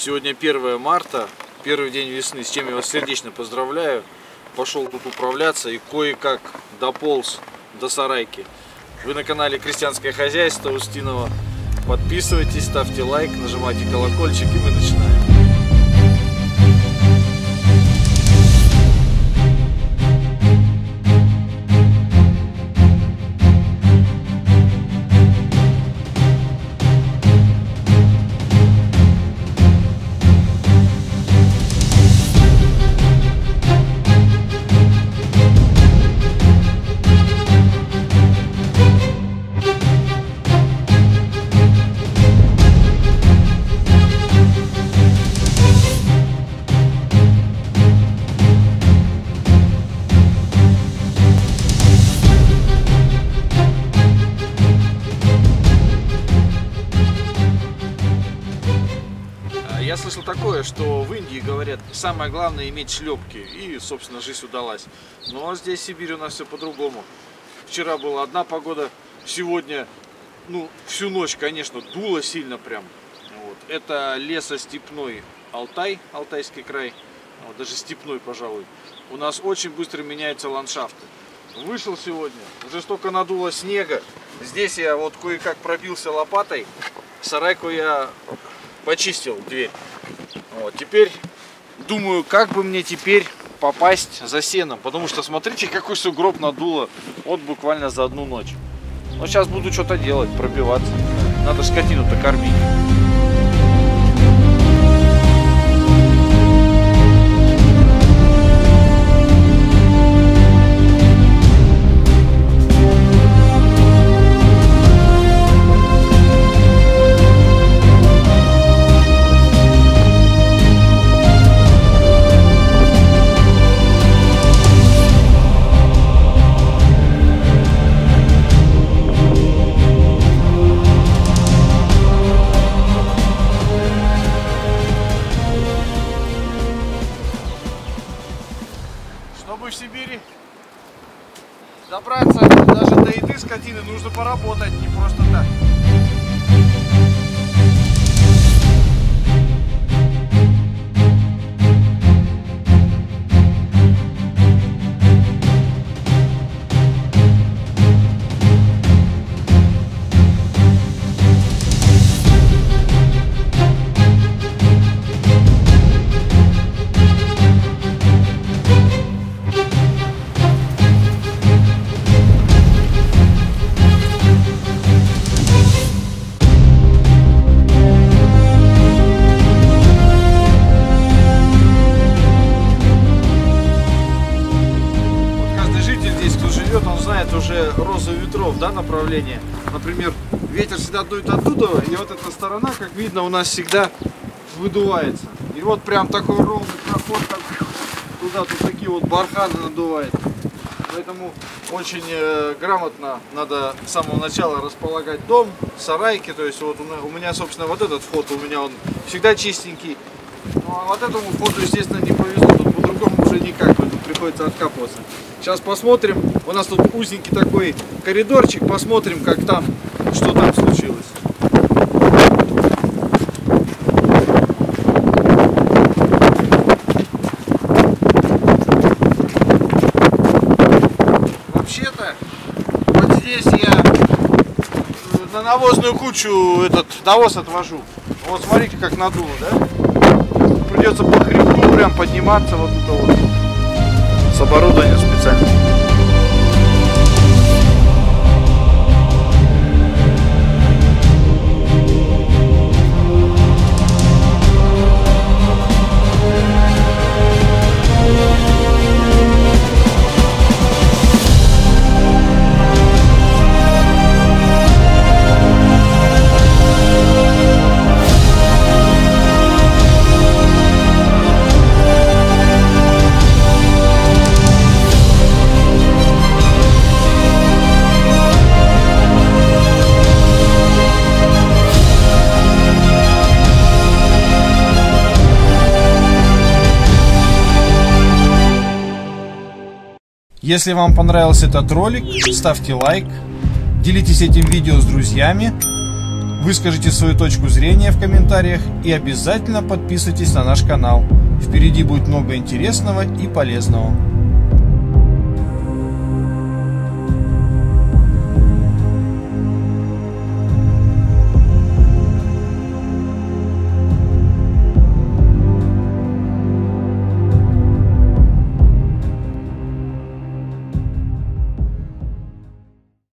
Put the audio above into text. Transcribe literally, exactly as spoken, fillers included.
Сегодня первое марта, первый день весны, с чем я вас сердечно поздравляю. Пошел тут управляться и кое-как дополз до сарайки. Вы на канале Крестьянское хозяйство Устинова. Подписывайтесь, ставьте лайк, нажимайте колокольчик, и мы начинаем. Я слышал такое, что в Индии говорят, самое главное иметь шлепки, и, собственно, жизнь удалась. Но здесь в Сибири у нас все по-другому. Вчера была одна погода, сегодня, ну, всю ночь, конечно, дуло сильно прям. Вот. Это лесостепной Алтай, Алтайский край, вот, даже степной, пожалуй. У нас очень быстро меняются ландшафты. Вышел сегодня, уже столько надуло снега. Здесь я вот кое-как пробился лопатой, сарайку я почистил дверь. Вот, теперь думаю, как бы мне теперь попасть за сеном, потому что смотрите, какой сугроб надуло вот буквально за одну ночь. Но сейчас буду что-то делать, пробиваться. Надо скотину-то кормить. Чтобы в Сибири добраться даже до еды скотины, нужно поработать, не просто так. Он знает уже розу ветров, да, направление. Например, ветер всегда дует оттуда, и вот эта сторона, как видно, у нас всегда выдувается. И вот прям такой ровный проход, так, туда тут такие вот барханы надувает. Поэтому очень э, грамотно надо с самого начала располагать дом, сарайки. То есть вот у меня, собственно, вот этот вход у меня он всегда чистенький. Ну а вот этому входу, естественно, не повезло, тут по-другому уже никак, тут приходится откапываться. Сейчас посмотрим, у нас тут узенький такой коридорчик, посмотрим, как там, что там случилось. Вообще-то, вот здесь я на навозную кучу этот навоз отвожу. Вот смотрите, как надуло, да? Придется по хребту прям подниматься вот это вот с оборудованием специальным. Если вам понравился этот ролик, ставьте лайк, делитесь этим видео с друзьями. Выскажите свою точку зрения в комментариях и обязательно подписывайтесь на наш канал. Впереди будет много интересного и полезного.